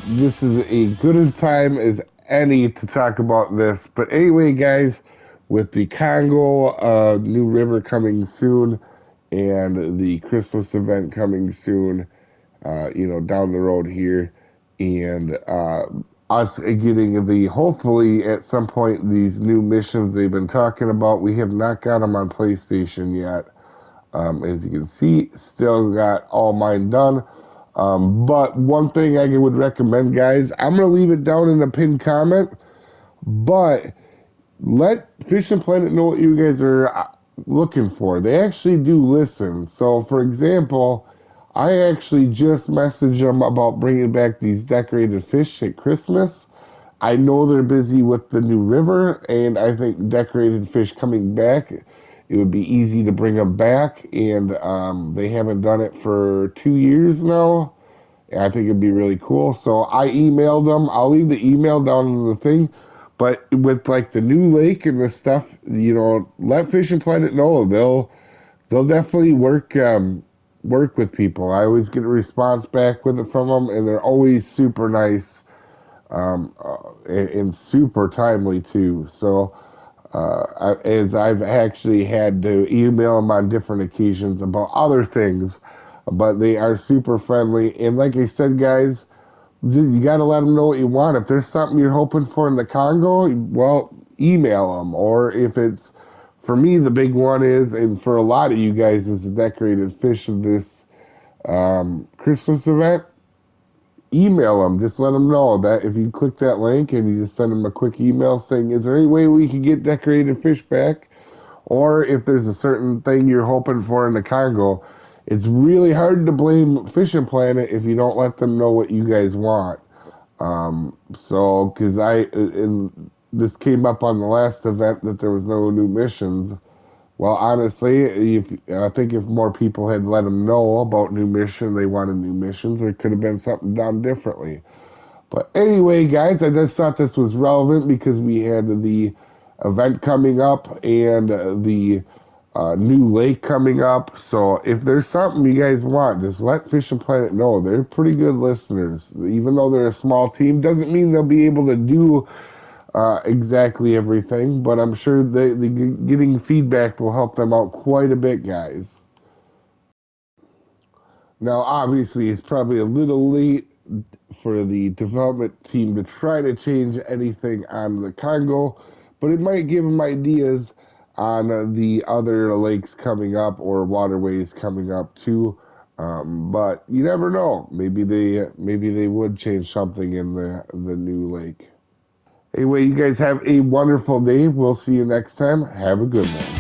this is a good time as any to talk about this. But anyway, guys, with the Congo new river coming soon and the Christmas event coming soon, down the road here, and us getting the hopefully at some point these new missions they've been talking about. We have not got them on PlayStation yet. As you can see, still got all mine done. But one thing I would recommend, guys, I'm going to leave it down in the pinned comment, but let Fish and Planet know what you guys are looking for. They actually do listen. So, for example, I actually just messaged them about bringing back these decorated fish at Christmas. I know they're busy with the new river, and I think decorated fish coming back, it would be easy to bring them back, and they haven't done it for 2 years now. I think it'd be really cool. So I emailed them. I'll leave the email down in the thing. But with like the new lake and the stuff, let Fish and Planet know. They'll definitely work with people. I always get a response back with it from them, and they're always super nice and super timely too. So as I've actually had to email them on different occasions about other things, but they are super friendly. And like I said, guys, you got to let them know what you want. If there's something you're hoping for in the Congo, well, email them. Or if it's, for me, the big one is, and for a lot of you guys, is the decorated fish of this Christmas event. Email them. Just let them know that if you click that link and you just send them a quick email saying, is there any way we can get decorated fish back? Or if there's a certain thing you're hoping for in the Congo, it's really hard to blame Fish and Planet if you don't let them know what you guys want. Because this came up on the last event that there was no new missions. Well, honestly, I think if more people had let them know about new mission, they wanted new missions, there could have been something done differently. But anyway, guys, I just thought this was relevant because we had the event coming up and the new lake coming up. So if there's something you guys want, just let Fish and Planet know. They're pretty good listeners. Even though they're a small team, doesn't mean they'll be able to do exactly everything, but I'm sure the getting feedback will help them out quite a bit, guys. Now, obviously, it's probably a little late for the development team to try to change anything on the Congo, but it might give them ideas on the other lakes coming up or waterways coming up too. But you never know. Maybe they would change something in the new lake. Anyway, you guys have a wonderful day. We'll see you next time. Have a good one.